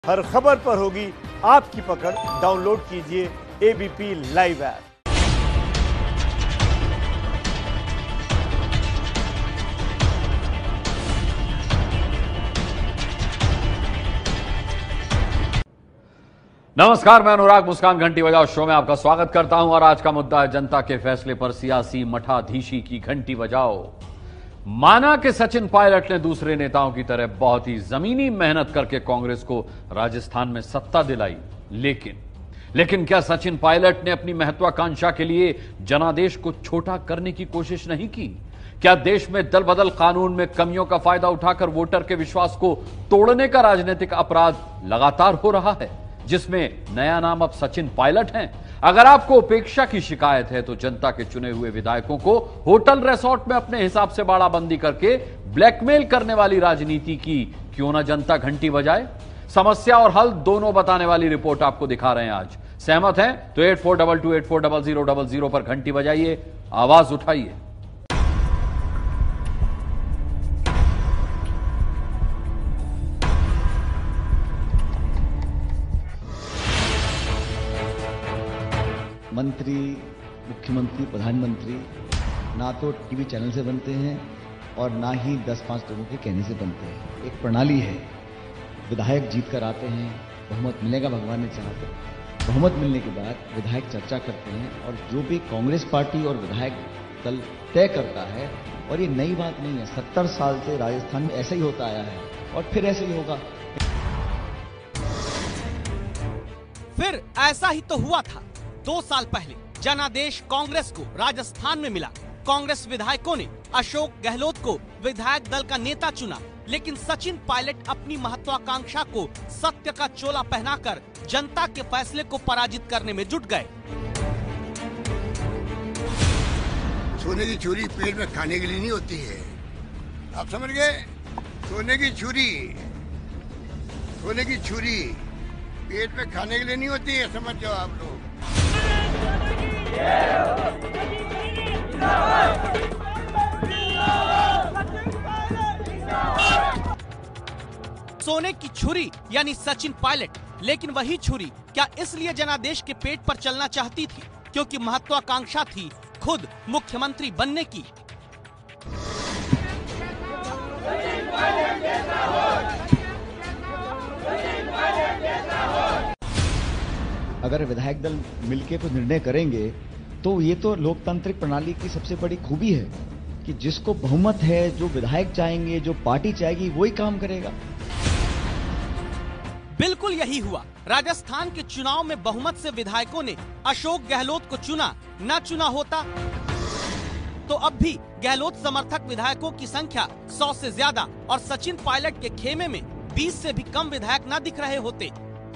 हर खबर पर होगी आपकी पकड़। डाउनलोड कीजिए एबीपी लाइव ऐप। नमस्कार, मैं अनुराग मुस्कान घंटी बजाओ शो में आपका स्वागत करता हूं और आज का मुद्दा है जनता के फैसले पर सियासी मठाधीशी की घंटी बजाओ। माना कि सचिन पायलट ने दूसरे नेताओं की तरह बहुत ही जमीनी मेहनत करके कांग्रेस को राजस्थान में सत्ता दिलाई, लेकिन क्या सचिन पायलट ने अपनी महत्वाकांक्षा के लिए जनादेश को छोटा करने की कोशिश नहीं की? क्या देश में दल बदल कानून में कमियों का फायदा उठाकर वोटर के विश्वास को तोड़ने का राजनीतिक अपराध लगातार हो रहा है, जिसमें नया नाम अब सचिन पायलट हैं? अगर आपको उपेक्षा की शिकायत है तो जनता के चुने हुए विधायकों को होटल रिसोर्ट में अपने हिसाब से बाड़ाबंदी करके ब्लैकमेल करने वाली राजनीति की क्यों ना जनता घंटी बजाए? समस्या और हल दोनों बताने वाली रिपोर्ट आपको दिखा रहे हैं आज। सहमत हैं तो 8422840000 पर घंटी बजाइए, आवाज उठाइए। मंत्री, मुख्यमंत्री, प्रधानमंत्री ना तो टीवी चैनल से बनते हैं और ना ही 10-5 लोगों के कहने से बनते हैं। एक प्रणाली है। विधायक जीत कर आते हैं, बहुमत मिलेगा भगवान ने चाहा तो। बहुमत मिलने के बाद विधायक चर्चा करते हैं और जो भी कांग्रेस पार्टी और विधायक दल तय करता है, और ये नई बात नहीं है, 70 साल से राजस्थान में ऐसा ही होता आया है और फिर ऐसे ही होगा। फिर ऐसा ही तो हुआ था। 2 साल पहले जनादेश कांग्रेस को राजस्थान में मिला। कांग्रेस विधायकों ने अशोक गहलोत को विधायक दल का नेता चुना, लेकिन सचिन पायलट अपनी महत्वाकांक्षा को सत्य का चोला पहनाकर जनता के फैसले को पराजित करने में जुट गए। सोने की छुरी पेट में खाने के लिए नहीं होती है, आप समझ गए? सोने की छुरी पेट में खाने के लिए नहीं होती है, समझ जाओ आप लोग। सोने की छुरी यानी सचिन पायलट, लेकिन वही छुरी क्या इसलिए जनादेश के पेट पर चलना चाहती थी क्योंकि महत्वाकांक्षा थी खुद मुख्यमंत्री बनने की? अगर विधायक दल मिलकर कुछ निर्णय करेंगे तो ये तो लोकतांत्रिक प्रणाली की सबसे बड़ी खूबी है कि जिसको बहुमत है, जो विधायक चाहेंगे, जो पार्टी चाहेगी, वही काम करेगा। बिल्कुल यही हुआ। राजस्थान के चुनाव में बहुमत से विधायकों ने अशोक गहलोत को चुना। न चुना होता तो अब भी गहलोत समर्थक विधायकों की संख्या 100 से ज्यादा और सचिन पायलट के खेमे में 20 से भी कम विधायक न दिख रहे होते।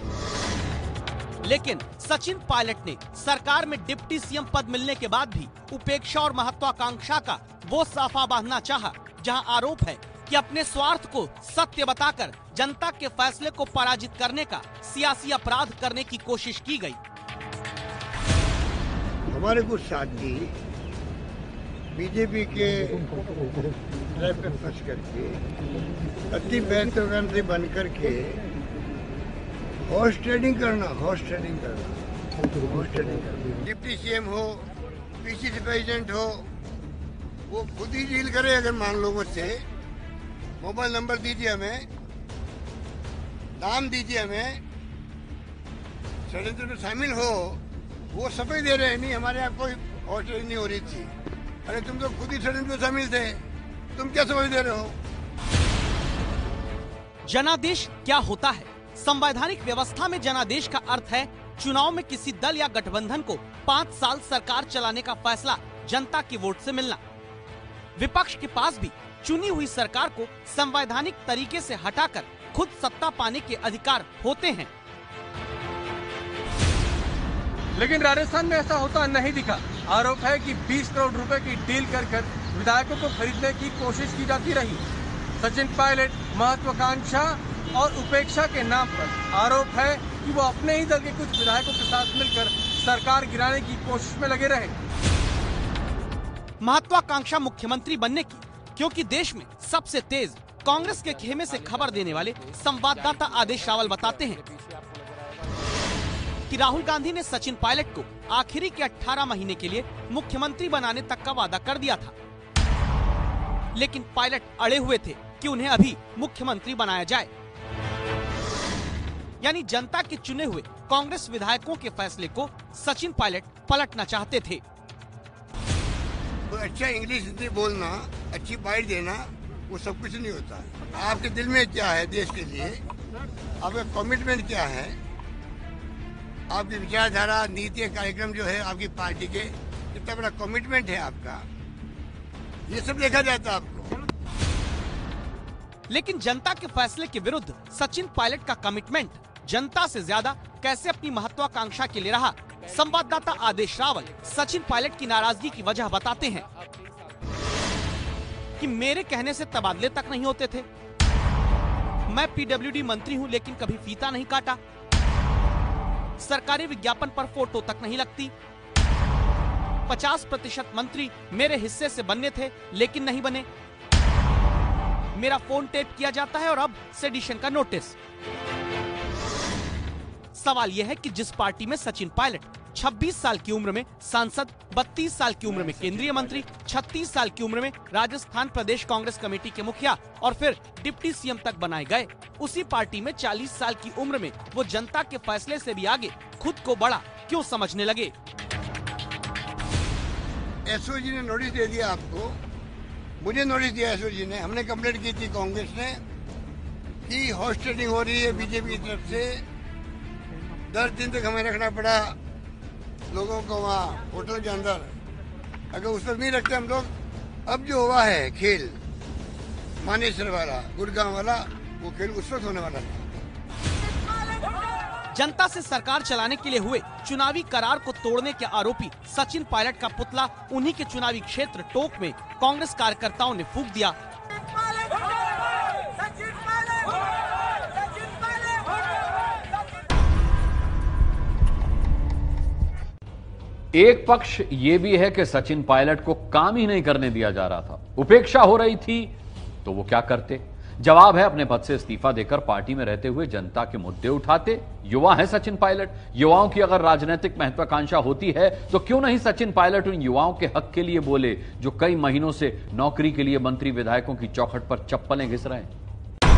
लेकिन सचिन पायलट ने सरकार में डिप्टी सीएम पद मिलने के बाद भी उपेक्षा और महत्वाकांक्षा का वो साफा बांधना चाहा, जहां आरोप है कि अपने स्वार्थ को सत्य बताकर जनता के फैसले को पराजित करने का सियासी अपराध करने की कोशिश की गई। हमारे कुछ साथी बीजेपी के ट्रैप में फंस करके अति महत्वाकांक्षी बन करके हॉर्स ट्रेडिंग करना। डिप्टी सीएम हो, पीसीसी प्रेसिडेंट हो, वो खुद ही डील करे। अगर मान लो मुझसे मोबाइल नंबर दीजिए, हमें नाम दीजिए, हमें षड्यंत्र में शामिल हो, वो सफाई दे रहे हैं। नहीं, हमारे यहाँ कोई हॉर्स ट्रेडिंग नहीं हो रही थी। अरे तुम तो खुद ही षड्यंत्र में शामिल थे, तुम क्या सफाई दे रहे हो? जनादेश क्या होता है? संवैधानिक व्यवस्था में जनादेश का अर्थ है चुनाव में किसी दल या गठबंधन को 5 साल सरकार चलाने का फैसला जनता की वोट से मिलना। विपक्ष के पास भी चुनी हुई सरकार को संवैधानिक तरीके से हटाकर खुद सत्ता पाने के अधिकार होते हैं। लेकिन राजस्थान में ऐसा होता नहीं दिखा। आरोप है कि 20 करोड़ रुपए की डील कर विधायकों को खरीदने की कोशिश की जाती रही। सचिन पायलट महत्वाकांक्षा और उपेक्षा के नाम पर आरोप है कि वो अपने ही दल के कुछ विधायकों के साथ मिलकर सरकार गिराने की कोशिश में लगे रहे। महत्वाकांक्षा मुख्यमंत्री बनने की, क्योंकि देश में सबसे तेज कांग्रेस के खेमे से खबर देने वाले संवाददाता आदेश रावल बताते हैं कि राहुल गांधी ने सचिन पायलट को आखिरी के 18 महीने के लिए मुख्यमंत्री बनाने तक का वादा कर दिया था, लेकिन पायलट अड़े हुए थे कि उन्हें अभी मुख्यमंत्री बनाया जाए। यानी जनता के चुने हुए कांग्रेस विधायकों के फैसले को सचिन पायलट पलटना चाहते थे। तो अच्छा इंग्लिश हिंदी बोलना, अच्छी बाइट देना, वो सब कुछ नहीं होता। आपके दिल में क्या है देश के लिए, आपका कमिटमेंट क्या है, आपकी विचारधारा, नीति, कार्यक्रम जो है आपकी पार्टी के, कितना बड़ा कमिटमेंट है आपका, ये सब देखा जाता है आपको। लेकिन जनता के फैसले के विरुद्ध सचिन पायलट का कमिटमेंट जनता से ज्यादा कैसे अपनी महत्वाकांक्षा के लिए रहा, संवाददाता आदेश रावल सचिन पायलट की नाराजगी की वजह बताते हैं कि मेरे कहने से तबादले तक नहीं होते थे। मैं पीडब्ल्यूडी मंत्री हूं, लेकिन कभी फीता नहीं काटा। सरकारी विज्ञापन पर फोटो तक नहीं लगती। 50% मंत्री मेरे हिस्से से बनने थे, लेकिन नहीं बने। मेरा फोन टेप किया जाता है और अब सेडिशन का नोटिस। सवाल यह है कि जिस पार्टी में सचिन पायलट 26 साल की उम्र में सांसद, 32 साल की उम्र में केंद्रीय मंत्री, 36 साल की उम्र में राजस्थान प्रदेश कांग्रेस कमेटी के मुखिया और फिर डिप्टी सीएम तक बनाए गए, उसी पार्टी में 40 साल की उम्र में वो जनता के फैसले से भी आगे खुद को बड़ा क्यों समझने लगे? एसओजी ने नोटिस दे दिया आपको, मुझे नोटिस दिया एसओजी ने। हमने कंप्लेंट की थी कांग्रेस ने कि हॉर्स ट्रेडिंग हो रही है बीजेपी की तरफ से। 10 दिन तक हमें रखना पड़ा लोगों को वहाँ होटल के अंदर। अगर उस वक्त नहीं रखते हम लोग, अब जो हुआ है खेल मानेसर वाला, गुड़गांव वाला, वो खेल उस वक्त होने वाला था। जनता से सरकार चलाने के लिए हुए चुनावी करार को तोड़ने के आरोपी सचिन पायलट का पुतला उन्हीं के चुनावी क्षेत्र टोक में कांग्रेस कार्यकर्ताओं ने फूंक दिया। एक पक्ष यह भी है कि सचिन पायलट को काम ही नहीं करने दिया जा रहा था, उपेक्षा हो रही थी, तो वो क्या करते? जवाब है, अपने पद से इस्तीफा देकर पार्टी में रहते हुए जनता के मुद्दे उठाते। युवा है सचिन पायलट। युवाओं की अगर राजनीतिक महत्वाकांक्षा होती है तो क्यों नहीं सचिन पायलट उन युवाओं के हक के लिए बोले जो कई महीनों से नौकरी के लिए मंत्री विधायकों की चौखट पर चप्पलें घिस रहे हैं।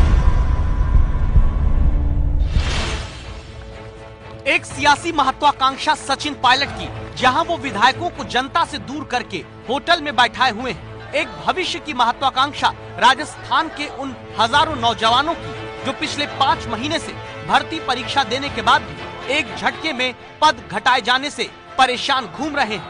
एक सियासी महत्वाकांक्षा सचिन पायलट की, जहां वो विधायकों को जनता से दूर करके होटल में बैठाए हुए हैं। एक भविष्य की महत्वाकांक्षा राजस्थान के उन हजारों नौजवानों की जो पिछले 5 महीने से भर्ती परीक्षा देने के बाद भी एक झटके में पद घटाए जाने से परेशान घूम रहे हैं।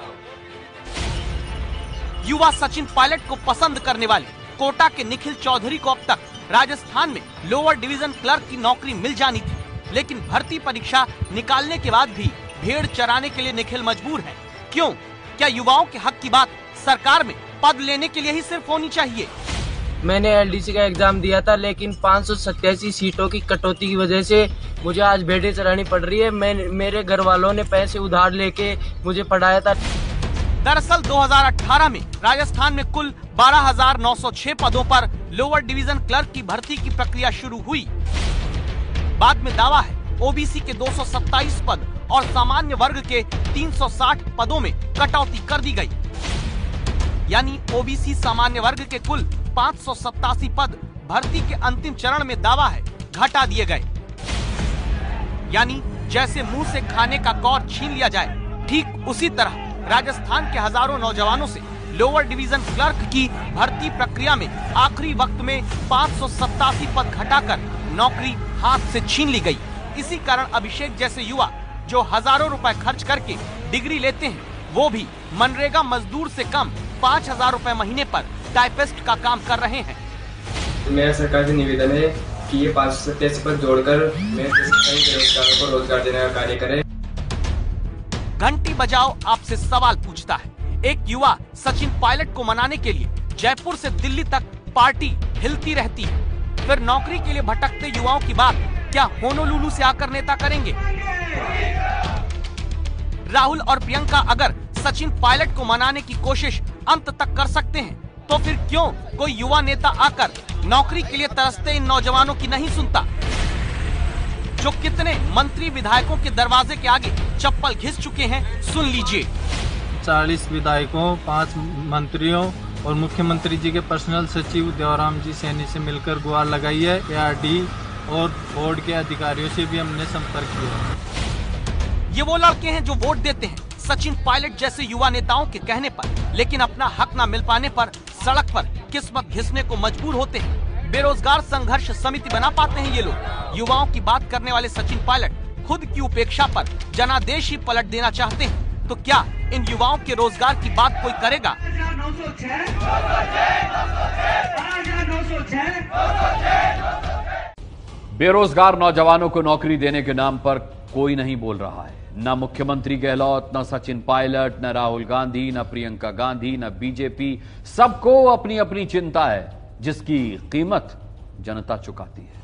युवा सचिन पायलट को पसंद करने वाले कोटा के निखिल चौधरी को अब तक राजस्थान में लोअर डिवीजन क्लर्क की नौकरी मिल जानी थी, लेकिन भर्ती परीक्षा निकालने के बाद भी भेड़ चराने के लिए निखिल मजबूर है। क्यों? क्या युवाओं के हक की बात सरकार में पद लेने के लिए ही सिर्फ होनी चाहिए? मैंने एलडीसी का एग्जाम दिया था, लेकिन 587 सीटों की कटौती की वजह से मुझे आज भेड़ें चरानी पड़ रही है। मेरे घर वालों ने पैसे उधार लेके मुझे पढ़ाया था। दरअसल 2018 में राजस्थान में कुल 12,906 पदों पर लोअर डिवीजन क्लर्क की भर्ती की प्रक्रिया शुरू हुई। बाद में दावा है ओबीसी के 227 पद और सामान्य वर्ग के 360 पदों में कटौती कर दी गई। यानी ओबीसी सामान्य वर्ग के कुल 587 पद भर्ती के अंतिम चरण में दावा है घटा दिए गए। यानी जैसे मुंह से खाने का कौर छीन लिया जाए, ठीक उसी तरह राजस्थान के हजारों नौजवानों से लोअर डिवीजन क्लर्क की भर्ती प्रक्रिया में आखिरी वक्त में 587 पद घटाकर नौकरी हाथ से छीन ली गई। इसी कारण अभिषेक जैसे युवा जो हजारों रुपए खर्च करके डिग्री लेते हैं, वो भी मनरेगा मजदूर से कम 5,000 रुपए महीने पर टाइपिस्ट का काम कर रहे हैं। मेरा सरकार से निवेदन है कि ये 587 पद जोड़कर मेरे बेरोजगारों को रोजगार देने का कार्य करे। घंटी बजाओ आपसे सवाल पूछता है। एक युवा सचिन पायलट को मनाने के लिए जयपुर से दिल्ली तक पार्टी हिलती रहती है, फिर नौकरी के लिए भटकते युवाओं की बात क्या होनोलुलु से आकर नेता करेंगे? राहुल और प्रियंका अगर सचिन पायलट को मनाने की कोशिश अंत तक कर सकते हैं, तो फिर क्यों कोई युवा नेता आकर नौकरी के लिए तरसते इन नौजवानों की नहीं सुनता, जो कितने मंत्री विधायकों के दरवाजे के आगे चप्पल घिस चुके हैं, सुन लीजिए। 40 विधायकों, 5 मंत्रियों और मुख्यमंत्री जी के पर्सनल सचिव देवराम जी सैनी से मिलकर गुहार लगाई है। एआरडी और बोर्ड के अधिकारियों से भी हमने संपर्क किया। ये वो लड़के हैं जो वोट देते हैं सचिन पायलट जैसे युवा नेताओं के कहने पर, लेकिन अपना हक न मिल पाने पर सड़क पर किस्मत घिसने को मजबूर होते हैं। बेरोजगार संघर्ष समिति बना पाते हैं ये लोग। युवाओं की बात करने वाले सचिन पायलट खुद की उपेक्षा पर जनादेश ही पलट देना चाहते हैं, तो क्या इन युवाओं के रोजगार की बात कोई करेगा? बेरोजगार नौजवानों को नौकरी देने के नाम पर कोई नहीं बोल रहा है। न मुख्यमंत्री गहलोत, न सचिन पायलट, न राहुल गांधी, न प्रियंका गांधी, न बीजेपी। सबको अपनी अपनी चिंता है, जिसकी कीमत जनता चुकाती है।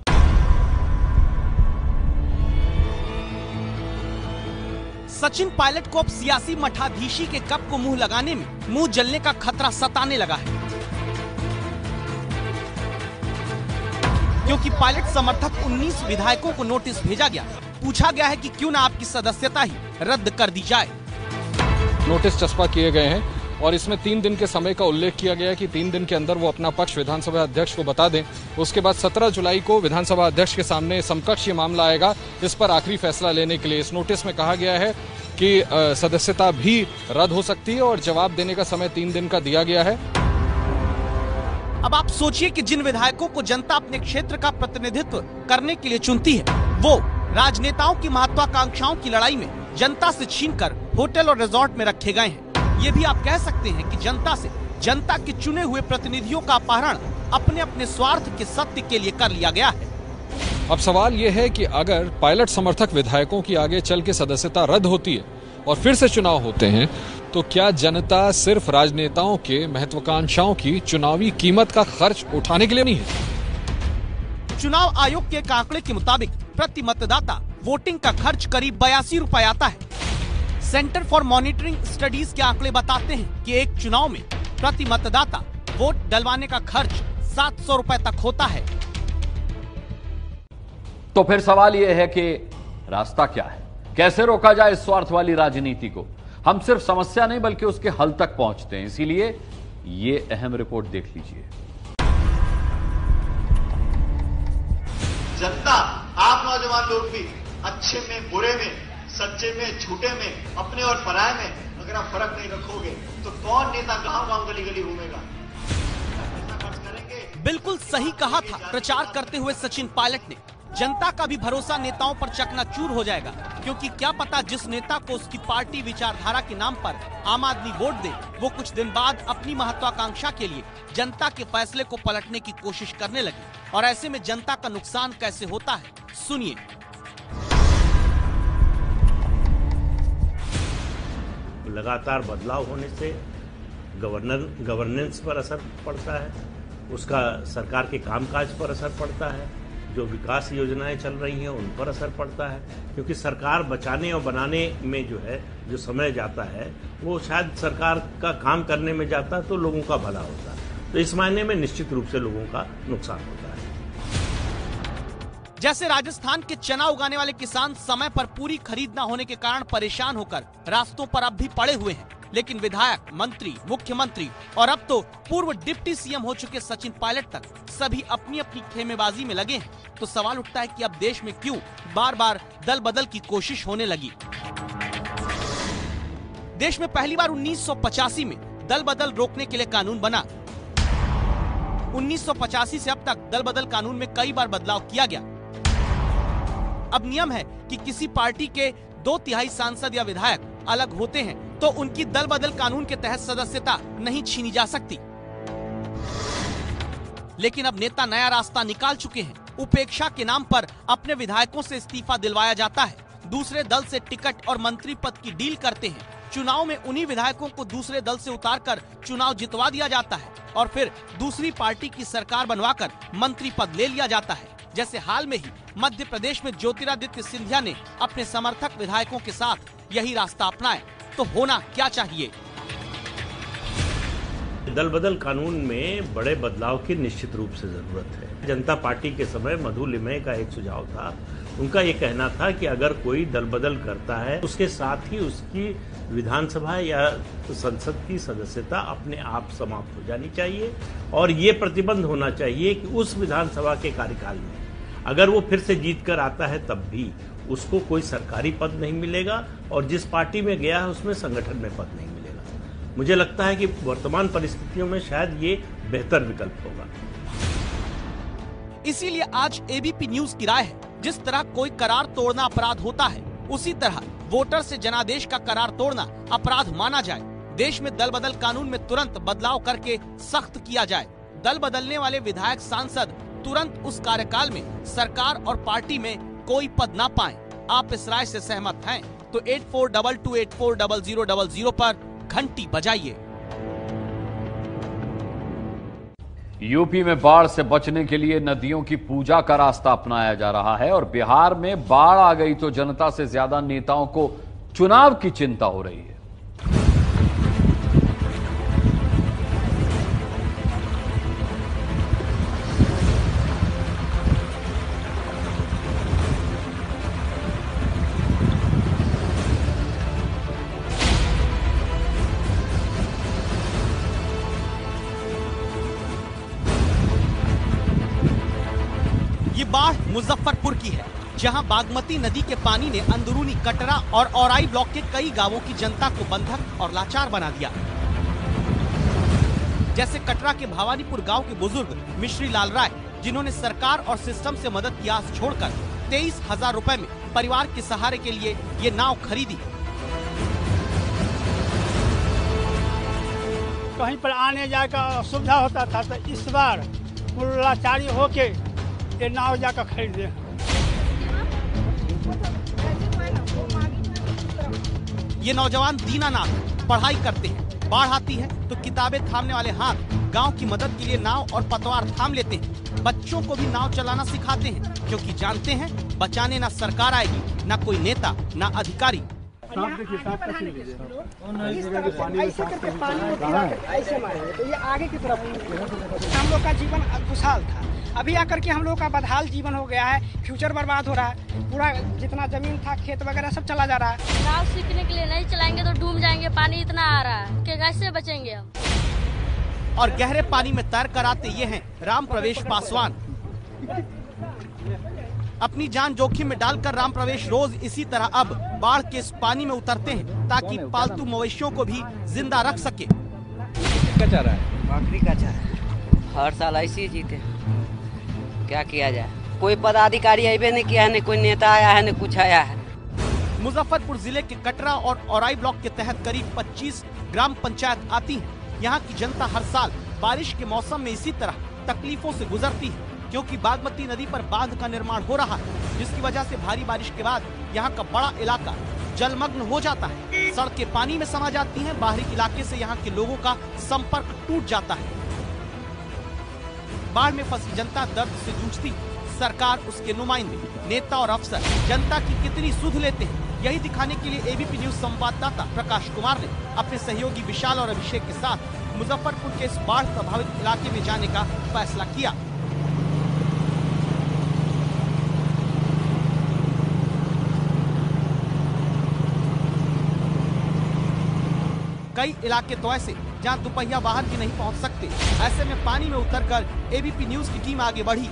सचिन पायलट को अब सियासी मठाधीशी के कप को मुंह लगाने में मुंह जलने का खतरा सताने लगा है, क्योंकि पायलट समर्थक 19 विधायकों को नोटिस भेजा गया। पूछा गया है कि क्यों ना आपकी सदस्यता ही रद्द कर दी जाए। नोटिस चस्पा किए गए हैं और इसमें 3 दिन के समय का उल्लेख किया गया है कि 3 दिन के अंदर वो अपना पक्ष विधानसभा अध्यक्ष को बता दें। उसके बाद 17 जुलाई को विधानसभा अध्यक्ष के सामने समकक्ष ये मामला आएगा, इस पर आखिरी फैसला लेने के लिए। इस नोटिस में कहा गया है कि सदस्यता भी रद्द हो सकती है और जवाब देने का समय 3 दिन का दिया गया है। अब आप सोचिए कि जिन विधायकों को जनता अपने क्षेत्र का प्रतिनिधित्व करने के लिए चुनती है, वो राजनेताओं की महत्वाकांक्षाओं की लड़ाई में जनता से छीनकर होटल और रिजॉर्ट में रखे गए हैं। ये भी आप कह सकते हैं कि जनता से जनता के चुने हुए प्रतिनिधियों का अपहरण अपने अपने स्वार्थ के सत्य के लिए कर लिया गया है। अब सवाल ये है कि अगर पायलट समर्थक विधायकों की आगे चल के सदस्यता रद्द होती है और फिर से चुनाव होते हैं, तो क्या जनता सिर्फ राजनेताओं के महत्वाकांक्षाओं की चुनावी कीमत का खर्च उठाने के लिए नहीं है? चुनाव आयोग के एक आंकड़े के मुताबिक प्रति मतदाता वोटिंग का खर्च करीब 82 रुपए आता है। सेंटर फॉर मॉनिटरिंग स्टडीज के आंकड़े बताते हैं कि एक चुनाव में प्रति मतदाता वोट डलवाने का खर्च 700 रुपए तक होता है। तो फिर सवाल यह है कि रास्ता क्या है, कैसे रोका जाए इस स्वार्थ वाली राजनीति को? हम सिर्फ समस्या नहीं बल्कि उसके हल तक पहुंचते हैं, इसीलिए ये अहम रिपोर्ट देख लीजिए। जनता, आप नौजवान लोग भी अच्छे में, बुरे में, सच्चे में, झूठे में, अपने और पराये में अगर आप फर्क नहीं रखोगे तो कौन नेता गांव-गांव, गली-गली घूमेगा? बिल्कुल सही कहा था प्रचार करते हुए सचिन पायलट ने। जनता का भी भरोसा नेताओं पर चकनाचूर हो जाएगा, क्योंकि क्या पता जिस नेता को उसकी पार्टी विचारधारा के नाम पर आम आदमी वोट दे, वो कुछ दिन बाद अपनी महत्वाकांक्षा के लिए जनता के फैसले को पलटने की कोशिश करने लगे। और ऐसे में जनता का नुकसान कैसे होता है, सुनिए। लगातार बदलाव होने से गवर्नेंस पर असर पड़ता है, उसका सरकार के कामकाज पर असर पड़ता है, जो विकास योजनाएं चल रही हैं उन पर असर पड़ता है, क्योंकि सरकार बचाने और बनाने में जो है जो समय जाता है वो शायद सरकार का काम करने में जाता है तो लोगों का भला होता है। तो इस मायने में निश्चित रूप से लोगों का नुकसान होता है। जैसे राजस्थान के चना उगाने वाले किसान समय पर पूरी खरीद न होने के कारण परेशान होकर रास्तों पर अब भी पड़े हुए हैं, लेकिन विधायक, मंत्री, मुख्यमंत्री और अब तो पूर्व डिप्टी सीएम हो चुके सचिन पायलट तक सभी अपनी अपनी खेमेबाजी में लगे हैं। तो सवाल उठता है कि अब देश में क्यों बार बार दल बदल की कोशिश होने लगी? देश में पहली बार 1985 में दल बदल रोकने के लिए कानून बना। 1985 से अब तक दल बदल कानून में कई बार बदलाव किया गया। अब नियम है कि किसी पार्टी के 2/3 सांसद या विधायक अलग होते हैं तो उनकी दल बदल कानून के तहत सदस्यता नहीं छीनी जा सकती। लेकिन अब नेता नया रास्ता निकाल चुके हैं। उपेक्षा के नाम पर अपने विधायकों से इस्तीफा दिलवाया जाता है, दूसरे दल से टिकट और मंत्री पद की डील करते हैं। चुनाव में उन्हीं विधायकों को दूसरे दल से उतारकर चुनाव जितवा दिया जाता है और फिर दूसरी पार्टी की सरकार बनवाकर मंत्री पद ले लिया जाता है। जैसे हाल में ही मध्य प्रदेश में ज्योतिरादित्य सिंधिया ने अपने समर्थक विधायकों के साथ यही रास्ता अपनाया। तो होना क्या चाहिए? दल बदल कानून में बड़े बदलाव की निश्चित रूप से जरूरत है। जनता पार्टी के समय मधु लिमये का एक सुझाव था, उनका ये कहना था कि अगर कोई दल बदल करता है उसके साथ ही उसकी विधानसभा या संसद की सदस्यता अपने आप समाप्त हो जानी चाहिए और ये प्रतिबंध होना चाहिए कि उस विधानसभा के कार्यकाल में अगर वो फिर से जीत कर आता है तब भी उसको कोई सरकारी पद नहीं मिलेगा और जिस पार्टी में गया है उसमें संगठन में पद नहीं मिलेगा। मुझे लगता है कि वर्तमान परिस्थितियों में शायद ये बेहतर विकल्प होगा। इसीलिए आज एबीपी न्यूज की राय है, जिस तरह कोई करार तोड़ना अपराध होता है, उसी तरह वोटर से जनादेश का करार तोड़ना अपराध माना जाए। देश में दल बदल कानून में तुरंत बदलाव करके सख्त किया जाए। दल बदलने वाले विधायक सांसद तुरंत उस कार्यकाल में सरकार और पार्टी में कोई पद ना पाएं। आप इस राय से सहमत हैं तो 8422840000 पर घंटी बजाइए। यूपी में बाढ़ से बचने के लिए नदियों की पूजा का रास्ता अपनाया जा रहा है और बिहार में बाढ़ आ गई तो जनता से ज्यादा नेताओं को चुनाव की चिंता हो रही है। ये बाढ़ मुजफ्फरपुर की है, जहां बागमती नदी के पानी ने अंदरूनी कटरा और औराई ब्लॉक के कई गांवों की जनता को बंधक और लाचार बना दिया। जैसे कटरा के भवानीपुर गांव के बुजुर्ग मिश्री लाल राय, जिन्होंने सरकार और सिस्टम से मदद की आस छोड़कर 23,000 रुपए में परिवार के सहारे के लिए ये नाव खरीदी। कहीं पर आने जाने का सुविधा होता था तो इस बार लाचारी होके ये नाव जाकर खरीदे। ये नौजवान दीनानाथ पढ़ाई करते हैं, बाढ़ आती है तो किताबें थामने वाले हाथ गांव की मदद के लिए नाव और पतवार थाम लेते हैं। बच्चों को भी नाव चलाना सिखाते हैं, क्योंकि जानते हैं बचाने ना सरकार आएगी, ना कोई नेता, ना अधिकारी। ऐसे मारे तो ये आगे की तरफ हम लोग का जीवन खुशहाल था, अभी आकर के हम लोग का बदहाल जीवन हो गया है। फ्यूचर बर्बाद हो रहा है, पूरा जितना जमीन था खेत वगैरह सब चला जा रहा है। नाव सीखने के लिए नहीं चलाएंगे तो डूब जाएंगे, पानी इतना आ रहा है कि कैसे बचेंगे हम। और गहरे पानी में तैर कर आते ये हैं राम प्रवेश पासवान। अपनी जान जोखिम में डालकर राम प्रवेश रोज इसी तरह अब बाढ़ के इस पानी में उतरते हैं ताकि पालतू मवेशियों को भी जिंदा रख सके। क्या चाह रहा है? बकरी का चाह रहा है। हर साल ऐसे ही जीते, क्या किया जाए? कोई पदाधिकारी अबे नहीं किया है, न कोई नेता आया है, न कुछ आया है। मुजफ्फरपुर जिले के कटरा और औराई ब्लॉक के तहत करीब 25 ग्राम पंचायत आती हैं। यहाँ की जनता हर साल बारिश के मौसम में इसी तरह तकलीफों से गुजरती है, क्योंकि बागमती नदी पर बांध का निर्माण हो रहा है, जिसकी वजह से भारी बारिश के बाद यहाँ का बड़ा इलाका जलमग्न हो जाता है। सड़कें पानी में समा जाती हैं, बाहरी इलाके से यहाँ के लोगों का संपर्क टूट जाता है। बाढ़ में फंसी जनता दर्द से जूझती, सरकार, उसके नुमाइंदे, नेता और अफसर जनता की कितनी सुध लेते हैं, यही दिखाने के लिए एबीपी न्यूज संवाददाता प्रकाश कुमार ने अपने सहयोगी विशाल और अभिषेक के साथ मुजफ्फरपुर के इस बाढ़ प्रभावित इलाके में जाने का फैसला किया। कई इलाके तो ऐसे जहां दुपहिया वाहन भी नहीं पहुंच सकते। ऐसे में पानी में उतरकर एबीपी न्यूज की टीम आगे बढ़ी।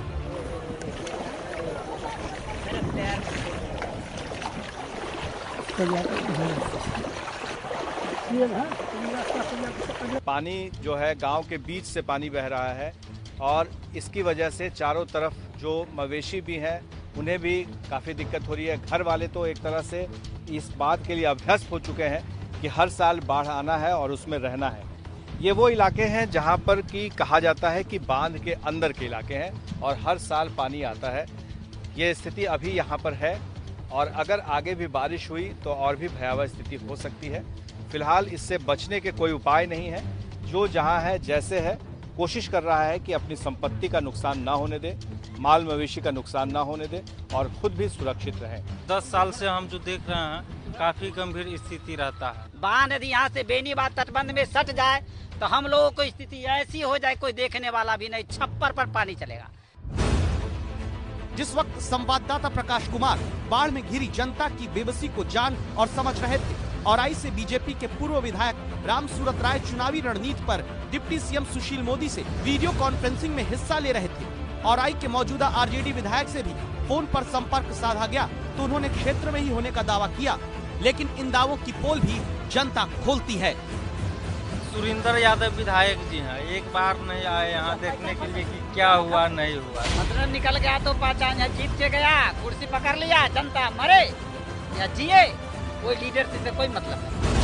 पानी जो है गांव के बीच से पानी बह रहा है और इसकी वजह से चारों तरफ जो मवेशी भी हैं उन्हें भी काफ़ी दिक्कत हो रही है। घर वाले तो एक तरह से इस बात के लिए अभ्यस्त हो चुके हैं कि हर साल बाढ़ आना है और उसमें रहना है। ये वो इलाके हैं जहां पर कि कहा जाता है कि बांध के अंदर के इलाके हैं और हर साल पानी आता है। ये स्थिति अभी यहाँ पर है और अगर आगे भी बारिश हुई तो और भी भयावह स्थिति हो सकती है। फिलहाल इससे बचने के कोई उपाय नहीं है। जो जहाँ है जैसे है कोशिश कर रहा है कि अपनी संपत्ति का नुकसान ना होने दे, माल मवेशी का नुकसान ना होने दें और खुद भी सुरक्षित रहें। 10 साल से हम जो देख रहे हैं काफी गंभीर स्थिति रहता है। बांध यदि यहाँ से बेनीबाद तटबंध में सट जाए तो हम लोगों को स्थिति ऐसी हो जाए कोई देखने वाला भी नहीं, छप्पर पर पानी चलेगा। जिस वक्त संवाददाता प्रकाश कुमार बाढ़ में घिरी जनता की बेबसी को जान और समझ रहे थे और आई से बीजेपी के पूर्व विधायक राम सूरत राय चुनावी रणनीति पर डिप्टी सीएम सुशील मोदी से वीडियो कॉन्फ्रेंसिंग में हिस्सा ले रहे थे और आई के मौजूदा आरजेडी विधायक से भी फोन पर संपर्क साधा गया तो उन्होंने क्षेत्र में ही होने का दावा किया, लेकिन इन दावों की पोल भी जनता खोलती है। सुरेंद्र यादव विधायक जी हैं, एक बार नहीं आए यहाँ देखने के लिए कि क्या हुआ नहीं हुआ। मतलब निकल गया तो पहचान, जीत के गया, कुर्सी पकड़ लिया, जनता मरे या जिए, कोई लीडरशिप से कोई मतलब नहीं।